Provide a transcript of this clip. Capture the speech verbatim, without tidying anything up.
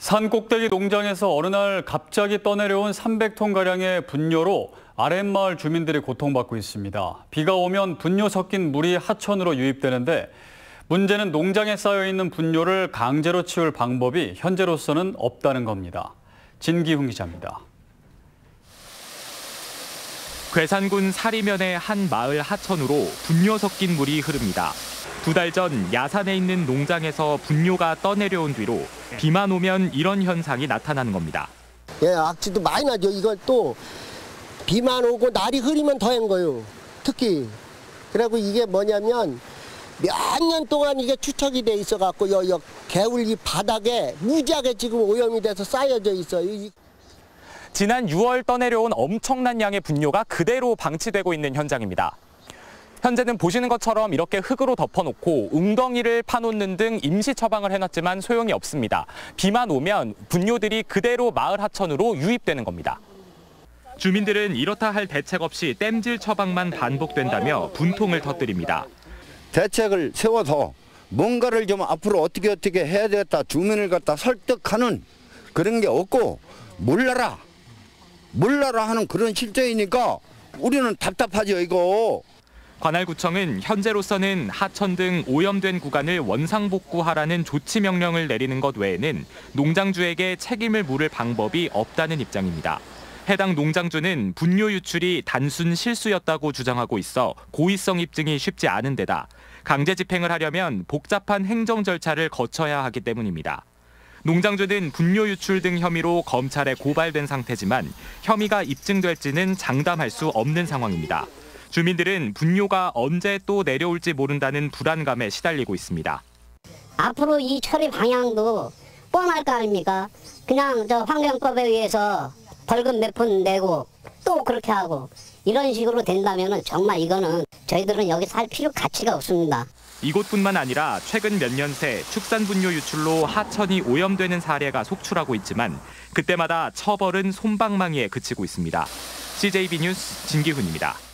산 꼭대기 농장에서 어느 날 갑자기 떠내려온 삼백 톤가량의 분뇨로 아랫마을 주민들이 고통받고 있습니다. 비가 오면 분뇨 섞인 물이 하천으로 유입되는데 문제는 농장에 쌓여있는 분뇨를 강제로 치울 방법이 현재로서는 없다는 겁니다. 진기훈 기자입니다. 괴산군 사리면의 한 마을 하천으로 분뇨 섞인 물이 흐릅니다. 두 달 전 야산에 있는 농장에서 분뇨가 떠내려온 뒤로 비만 오면 이런 현상이 나타나는 겁니다. 예, 악취도 많이 나죠. 이걸 또 비만 오고 날이 흐리면 더한 거예요. 특히. 그리고 이게 뭐냐면 몇 년 동안 이게 추척이 돼 있어갖고 요, 요 개울 이 바닥에 무지하게 지금 오염이 돼서 쌓여져 있어요. 지난 유월 떠내려온 엄청난 양의 분뇨가 그대로 방치되고 있는 현장입니다. 현재는 보시는 것처럼 이렇게 흙으로 덮어놓고 웅덩이를 파놓는 등 임시 처방을 해놨지만 소용이 없습니다. 비만 오면 분뇨들이 그대로 마을 하천으로 유입되는 겁니다. 주민들은 이렇다 할 대책 없이 땜질 처방만 반복된다며 분통을 터뜨립니다. 대책을 세워서 뭔가를 좀 앞으로 어떻게 어떻게 해야 되겠다, 주민을 갖다 설득하는 그런 게 없고 몰라라, 몰라라 하는 그런 실정이니까 우리는 답답하죠, 이거. 관할구청은 현재로서는 하천 등 오염된 구간을 원상복구하라는 조치 명령을 내리는 것 외에는 농장주에게 책임을 물을 방법이 없다는 입장입니다. 해당 농장주는 분뇨 유출이 단순 실수였다고 주장하고 있어 고의성 입증이 쉽지 않은 데다 강제 집행을 하려면 복잡한 행정 절차를 거쳐야 하기 때문입니다. 농장주는 분뇨 유출 등 혐의로 검찰에 고발된 상태지만 혐의가 입증될지는 장담할 수 없는 상황입니다. 주민들은 분뇨가 언제 또 내려올지 모른다는 불안감에 시달리고 있습니다. 앞으로 이 처리 방향도 뻔할 거 아닙니까? 그냥 저 환경법에 의해서 벌금 몇 푼 내고 또 그렇게 하고 이런 식으로 된다면 정말 이거는 저희들은 여기 살 필요 가치가 없습니다. 이곳뿐만 아니라 최근 몇 년 새 축산 분뇨 유출로 하천이 오염되는 사례가 속출하고 있지만 그때마다 처벌은 솜방망이에 그치고 있습니다. 씨제이비 뉴스 진기훈입니다.